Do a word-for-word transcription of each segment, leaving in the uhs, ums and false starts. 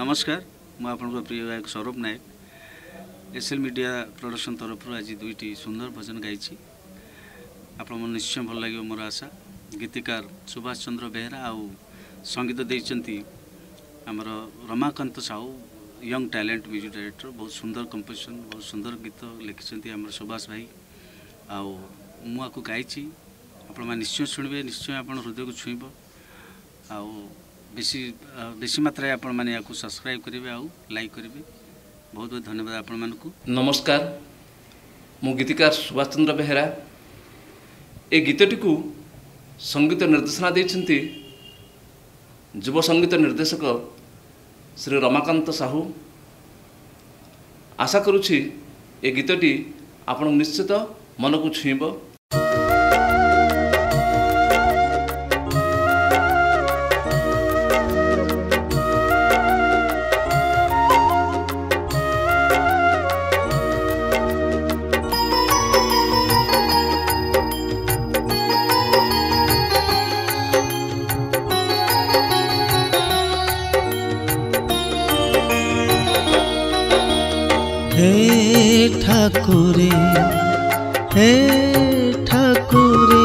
नमस्कार मु आपन प्रिय गायक Saurabh Nayak SL media production तरफ आज दुईटी सुंदर भजन गाई आप निश्चय भल लगे मोर आशा। गीतिकार सुभाष चंद्र बेहरा आउ संगीत देइचंती आमर Ramakant Sahu young talent music director. बहुत सुंदर कंपोजिशन बहुत सुंदर गीत लिखिं आम सुभाष भाई आउ मुझे गाई आपण निश्चय शुणवे निश्चय आप हृदय को छुईब आउ बेसी बेसी मात्रा आपण मैंने या सब्सक्राइब करेंगे आउ लाइक करेंगे। बहुत बहुत धन्यवाद आपण मानकु। नमस्कार मु गीतिकार सुभाष चंद्र बेहरा ए गीतटी को संगीत निर्देशना देइछंती युव संगीत निर्देशक श्री रमाकांत साहू। आशा करुछि ए गीतटी आपण निश्चित मन को छुईब। हे ठाकुरे हे ठाकुरे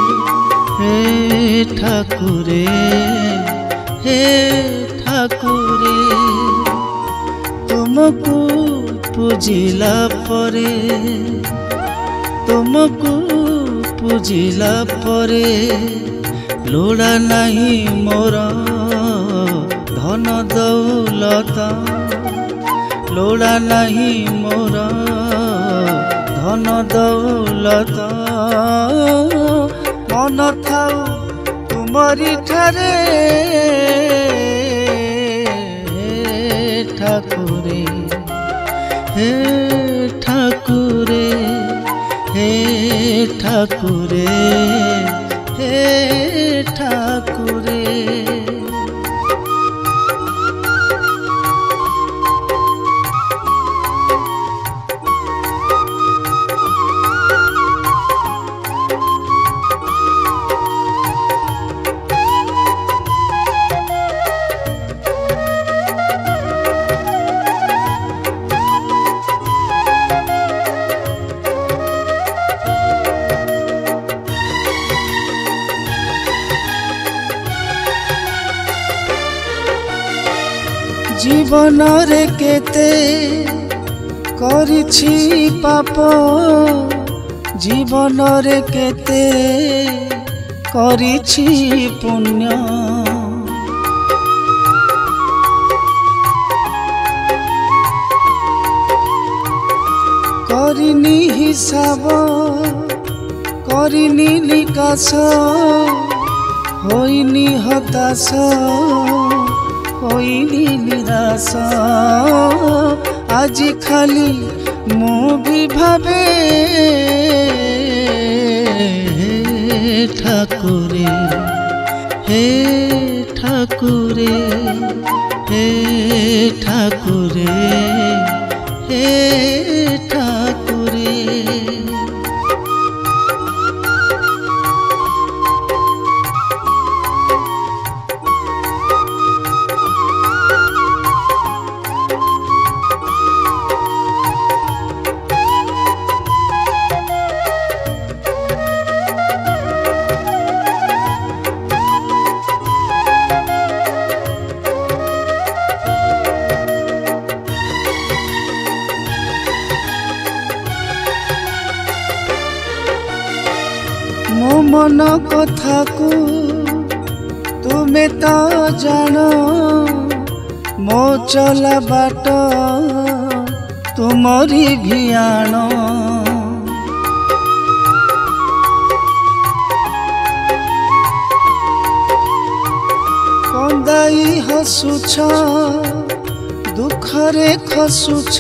हे ठाकुरे हे ठाकुरे तुमको पूजिला परे तुमको पूजिला परे लोड़ा नहीं मोर धन दौलता लोड़ा नहीं मोर धन दौलत मन थाउ तुमरी ठारे हे ठाकुरे हे ठाकुरे हे ठाकुरे हे ठाकुरे। जीवन रे केते करिछि पाप जीवन रे केते करिछि पुण्य करिनी हिसाब करिनी निकास होइनी हताश होइनी निराश आज खाली मु भी भावे हे ठाकुरे हे ठाकुरे हे ठाकुरे हे ठाकुरे। मो मन कथा को तुमे तो जान मो चला बाट तुमरी भियान कंदाई हसुछ दुखरे खसुछ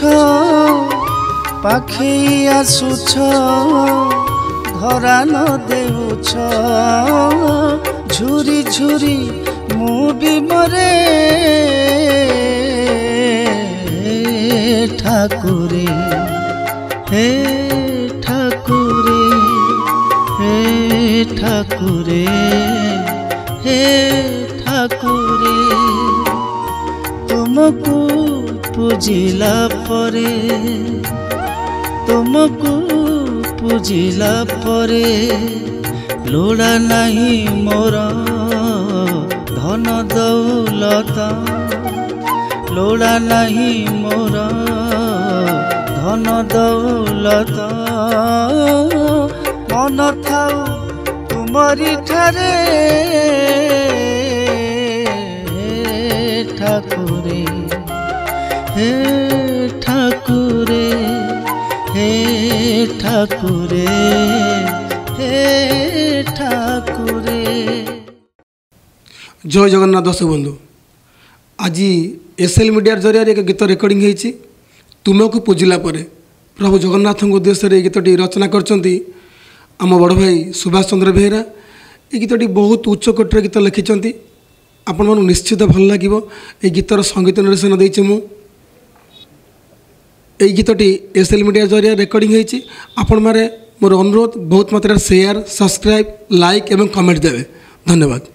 पाखे आसुछ धरा न देउछ झुरी झुरी मु भी मरे हे ठाकुरे हे ठाकुरे हे ठाकुरे हे ठाकुरे तुम तुमको पूजिला परे तुमको पूजिला परे लोड़ा नहीं मोर धन दौलता लोड़ा नहीं मोर धन दौलता मन थाऊ तुमरी ठारे ठाकुरे हे ठाकुरे हे ठाकुरे हे ठाकुरे। जय जगन्नाथ दर्शक बंधु, आज एसएल मीडिया जरिया एक गीत रेकर्डिंग होती तुमको पूजिला परे प्रभु जगन्नाथ उद्देश्य रे गीतटी रचना करचंती आम बड़ भाई सुभाष चंद्र बेहेरा। ये गीतटी बहुत उच्च कोटर गीत लिखिं आपण मन निश्चित भल लगे। ये गीतर संगीत निर्देशन देती मु ये गीतटी एसएल मीडिया जरिया रेकर्डिंग होती आपण मारे मोर अनुरोध बहुत मात्रा शेयर सब्सक्राइब लाइक एवं कमेंट देवे। धन्यवाद।